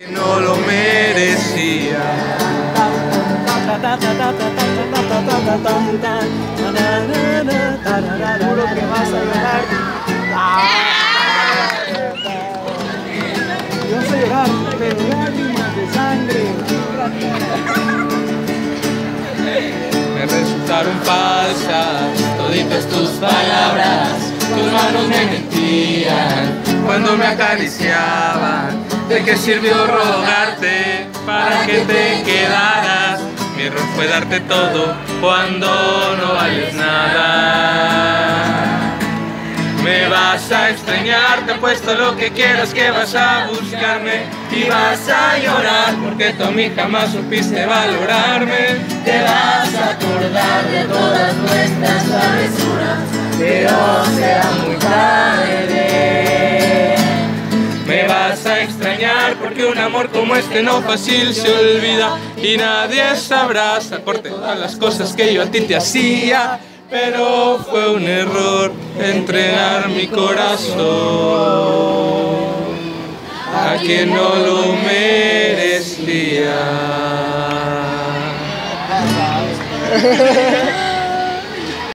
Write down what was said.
No lo merecía. Juro que vas a llorar. Yo sé llorar, pero lágrimas de sangre. Me resultaron falsas toditas tus palabras. Tus manos me mentían cuando me acariciaban. ¿De qué sirvió rogarte para que te quedaras? Mi error fue darte todo cuando no vales nada. Me vas a extrañar, te apuesto lo que quieras que vas a buscarme y vas a llorar porque tú a mí jamás supiste valorarme. Te vas a acordar de todas nuestras travesuras, pero será muy tarde. Me vas a extrañar porque un amor como este no fácil se olvida y nadie sabrá por todas las cosas que yo a ti te hacía. Pero fue un error entregar mi corazón a quien no lo merecía.